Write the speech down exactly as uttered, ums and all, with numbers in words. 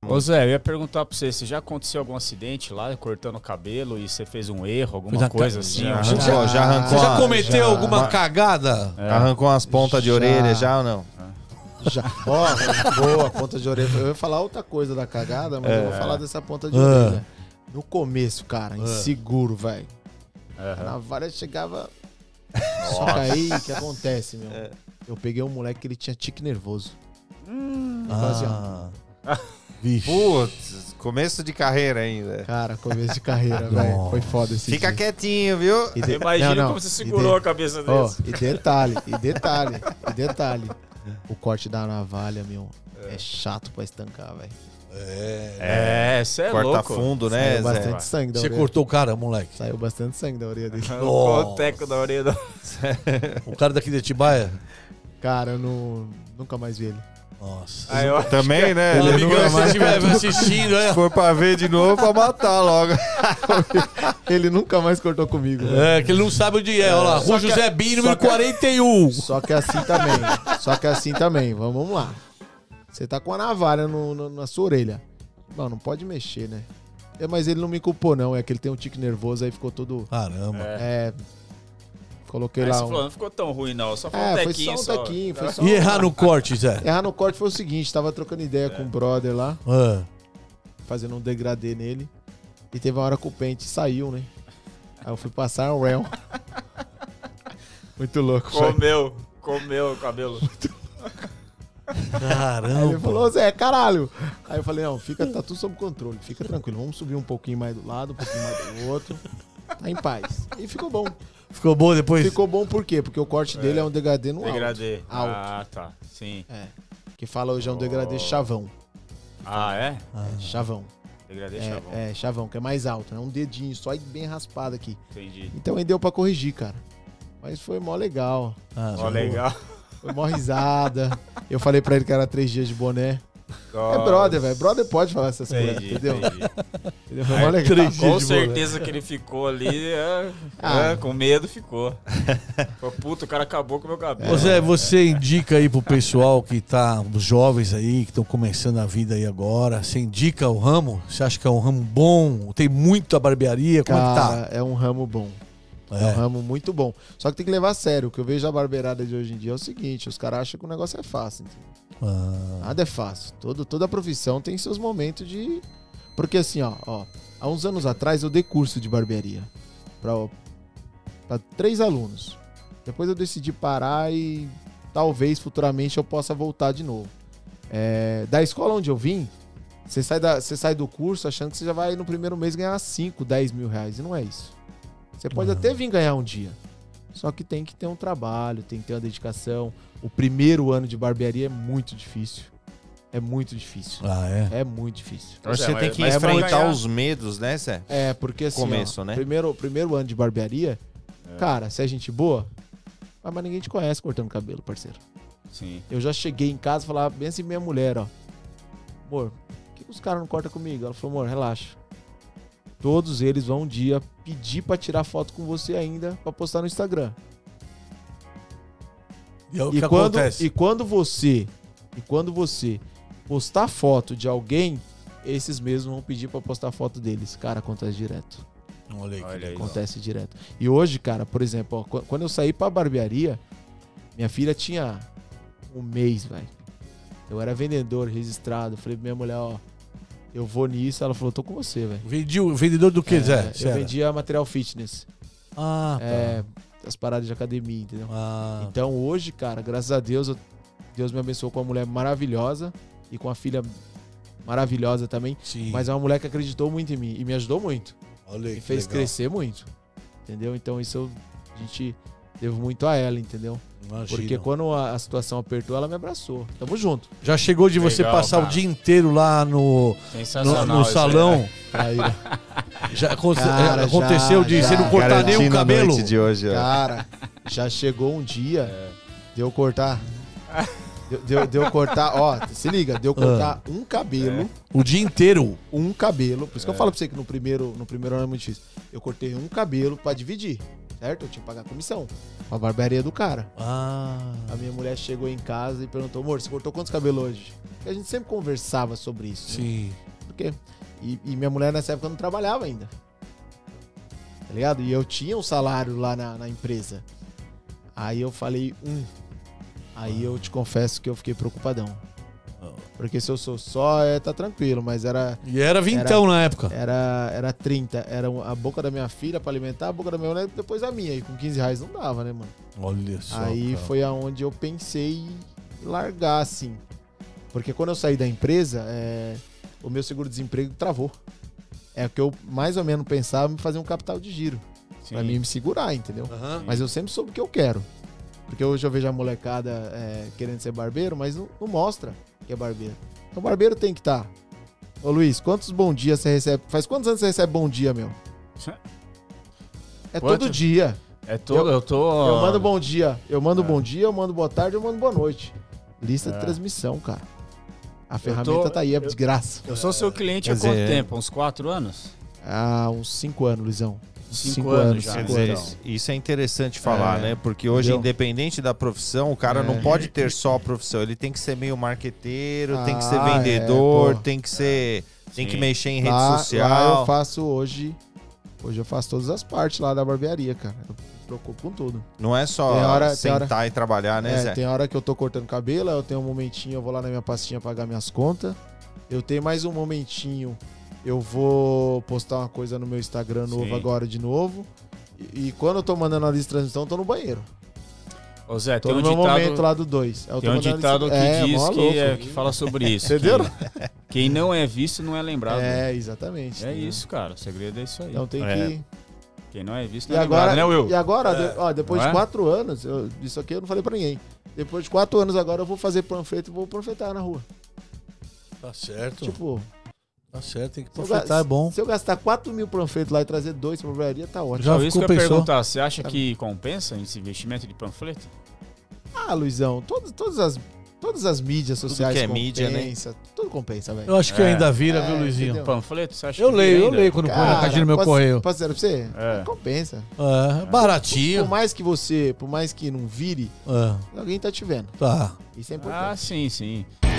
Ô Zé, eu ia perguntar pra você, se já aconteceu algum acidente lá, cortando o cabelo, e você fez um erro, alguma coisa assim? Já, Já, já, já arrancou. Você já cometeu já, alguma uma... cagada? É. Arrancou umas pontas de Já. orelha já ou não? Já. Ó, boa, ponta de orelha. Eu ia falar outra coisa da cagada, mas É. eu vou falar dessa ponta de Ah. orelha. No começo, cara, Ah. inseguro, velho. Uhum. Na vara chegava. Só que aí, o que acontece, meu? É. Eu peguei um moleque que ele tinha tique nervoso. Hum, Quase, Ah. Vixe. Putz, começo de carreira ainda. Cara, começo de carreira, velho. Foi foda esse Fica dia. quietinho, viu? E de- Imagina não, não. como você E segurou de- a cabeça Ó, desse. e detalhe, e detalhe, e detalhe. O corte da navalha, meu, é, chato pra estancar, velho. É. É, você é Corta louco. fundo, né, Saiu Zé? bastante sangue da Você orelha. cortou o cara, moleque? Saiu bastante sangue da orelha dele. Arrancou o teco da orelha do... O cara daqui de Atibaia? Cara, eu não, nunca mais vi ele. Nossa. Aí, ó, Também, né? Ô, Ele amigão, nunca se mais- você estiver assistindo, é. Se for pra ver de novo, pra matar logo. Ele nunca mais cortou comigo. velho. É, que ele não sabe onde é. Olha lá, Só Rua que- José Bim, número só que- quarenta e um. Só que é assim também. Só que é assim também. Vamos, vamos lá. Você tá com a navalha no- no- na sua orelha. Não, não pode mexer, né? É, mas ele não me culpou, não. É que ele tem um tique nervoso, aí ficou todo... Caramba. É... Coloquei Aí lá você um... falou, não ficou tão ruim não, só foi um É, foi tequinho só um só. tequinho. Foi só E um- errar no corte, Zé? Errar no corte foi o seguinte. Tava trocando ideia com o brother lá. Ah. Fazendo um degradê nele. E teve uma hora que o pente saiu, né? Aí eu fui passar um réu. Muito louco. velho. Comeu, comeu o cabelo. Aí ele Caramba. falou, Zé, caralho. Aí eu falei, não, fica, tá tudo sob controle, fica tranquilo. Vamos subir um pouquinho mais do lado, um pouquinho mais do outro. Tá em paz. E ficou bom. Ficou bom depois? Ficou bom por quê? Porque o corte dele é um degradê no Degradê. alto. Ah, tá. Sim. É. Que fala hoje é um degradê chavão. Ah, é? É, chavão. Degradê É, chavão. é, chavão, que é mais alto, né? Um dedinho só e bem raspado aqui. Entendi. Então aí deu pra corrigir, cara. Mas foi mó legal. Ah, Ó, legal. Foi mó risada. Eu falei pra ele que era três dias de boné. É Nossa. brother, velho. Brother pode falar essas coisas, Entendi, entendeu? entendi. Entendeu? Foi mó legal. três dias Com de certeza que ele ficou ali, é, Ah. é, com medo ficou. Falou, puta, o cara acabou com o meu cabelo. Ô Zé, você indica aí pro pessoal que tá, os jovens aí, que estão começando a vida aí agora, você indica o ramo? Você acha que é um ramo bom? Tem muita barbearia? Como é que Cara, é um ramo bom. tá? É um É. ramo muito bom. Só que tem que levar a sério. O que eu vejo a barbeirada de hoje em dia é o seguinte: os caras acham que o negócio é fácil. Entendeu? Ah, Nada é fácil. Todo, toda profissão tem seus momentos de. Porque assim, ó, ó, há uns anos atrás eu dei curso de barbearia pra, pra três alunos. Depois eu decidi parar e talvez futuramente eu possa voltar de novo. É, da escola onde eu vim, você sai, da, você sai do curso achando que você já vai no primeiro mês ganhar cinco, dez mil reais. E não é isso. Você pode Uhum. até vir ganhar um dia. Só que tem que ter um trabalho, tem que ter uma dedicação. O primeiro ano de barbearia é muito difícil. É muito difícil. ah, é? É muito difícil. Então você mas- tem que mas pra enfrentar ganhar- os medos, né, Zé? É, porque assim, Começo, ó, né? primeiro, primeiro ano de barbearia, cara, se é gente boa, ah, mas ninguém te conhece cortando cabelo, parceiro. Sim. Eu já cheguei em casa e falava bem assim, minha mulher, ó. Amor, por que os caras não cortam comigo? Ela falou, amor, relaxa. Todos eles vão um dia pedir pra tirar foto com você ainda, pra postar no Instagram. E é o E que quando, acontece? e quando você e quando você postar foto de alguém, esses mesmos vão pedir pra postar foto deles. Cara, acontece direto. Olha aí, que Olha aí. legal. Acontece direto. E hoje, cara, por exemplo, ó, qu- quando eu saí pra barbearia, minha filha tinha um mês, velho. Eu era vendedor registrado. Falei pra minha mulher, ó, eu vou nisso. Ela falou, tô com você, velho. Vendi, vendedor do que, É, Zé? eu Sério? vendia material fitness. Ah, tá. É, as paradas de academia, entendeu? Ah, Então hoje, cara, graças a Deus, eu- Deus me abençoou com uma mulher maravilhosa e com uma filha maravilhosa também. sim. Mas é uma mulher que acreditou muito em mim e me ajudou muito. Olha aí, Me que fez legal. crescer muito. Entendeu? Então isso eu, a gente devo muito a ela, entendeu? Imagina. Porque quando a, a situação apertou, ela me abraçou. Tamo junto. Já chegou de você Legal, passar cara. o dia inteiro lá no, no, Sensacional. no isso aí, salão? né? Aí, Já aconte- Cara, aconteceu já, de já. você não cortar nem o Garantindo a cabelo? noite de hoje, ó. cara, já chegou um dia É. de eu cortar. Deu, deu, deu cortar, ó, se liga, deu cortar um cabelo. O dia inteiro? Um cabelo. Por isso É. que eu falo pra você que no primeiro, no primeiro ano é muito difícil. Eu cortei um cabelo pra dividir. certo? Eu tinha que pagar comissão. A barbearia do cara. Ah. A minha mulher chegou em casa e perguntou, amor, você cortou quantos cabelos hoje? Porque a gente sempre conversava sobre isso. Sim. Né? Por quê? E, e minha mulher nessa época não trabalhava ainda. Tá ligado? E eu tinha um salário lá na, na empresa. Aí eu falei, um. Aí eu te confesso que eu fiquei preocupadão. Porque se eu sou só, é, tá tranquilo, mas era... E era vintão era, na época. Era, era trinta. Era a boca da minha filha pra alimentar, a boca da minha mulher, depois a minha. E com quinze reais não dava, né, mano? Olha só. Aí cara. foi aonde eu pensei em largar, assim. Porque quando eu saí da empresa, é, o meu seguro-desemprego travou. É o que eu mais ou menos pensava em fazer um capital de giro. Sim. Pra mim me segurar, entendeu? Aham. Mas eu sempre soube o que eu quero. Porque hoje eu vejo a molecada é, querendo ser barbeiro, mas não, não mostra que é barbeiro. Então o barbeiro tem que estar. Tá. Ô Luiz, quantos bom dias você recebe? Faz quantos anos você recebe bom dia, meu? É Quanto? todo dia. É todo, eu, eu tô... Eu mando bom dia. Eu mando É. bom dia, eu mando boa tarde, eu mando boa noite. Lista É. de transmissão, cara. A Eu ferramenta tô- tá aí, é eu- de graça. Eu sou seu cliente Quer há quanto dizer, tempo? Uns quatro anos? Há uns cinco anos, Luizão. Cinco anos já, Quer cinco dizer, anos. isso- isso é interessante falar, É. né? Porque hoje, Entendeu? independente da profissão, o cara É. não pode ter só a profissão. Ele tem que ser meio marqueteiro, tem que ser Ah, vendedor, é, pô. tem que ser. Tem Sim. que mexer em rede Lá, social. lá eu faço hoje. Hoje eu faço todas as partes lá da barbearia, cara. Eu me preocupo com tudo. Não é só Tem hora- tem sentar hora- e trabalhar, né, É, Zé? tem hora que eu tô cortando cabelo, eu tenho um momentinho, eu vou lá na minha pastinha pagar minhas contas. Eu tenho mais um momentinho, eu vou postar uma coisa no meu Instagram novo Sim. agora de novo. E, e quando eu tô mandando a lista de transmissão, eu tô no banheiro. Ô Zé, Tô tem no um meu ditado, momento lá do dois. Eu tô tem um mandando a ditado lista- que É, diz mó que, louco. é, que fala sobre isso. Entenderam? que Quem não é visto não é lembrado. É, exatamente. É entendeu? isso, cara. O segredo é isso aí. Então tem É. que... Quem não é visto E não é agora, lembrado, né, Will? e agora de- ó, depois Não de é? quatro anos, eu- isso aqui eu não falei pra ninguém. Depois de quatro anos agora eu vou fazer panfleto e vou panfletar na rua. Tá certo. Tipo, Tá certo, tem que se eu, aproveitar, ga- é bom. se eu gastar quatro mil panfletos lá e trazer dois pra barbearia, tá ótimo. Já Então, isso que eu ia compensou. perguntar. Você acha que compensa esse investimento de panfleto? Ah, Luizão, todas, todas, as, todas as mídias sociais que é mídia, né? compensa, tudo compensa, velho. Eu acho que É. ainda vira, É, viu, Luizinho? entendeu? Panfleto? Você acha Eu que leio, eu ainda? leio quando põe na Cara, caixinha do meu posso- correio. Posso dizer pra você? É. Compensa. É, baratinho. Por mais que você, por mais que não vire, É, alguém tá te vendo. tá. Isso é Ah, importante. sim, sim.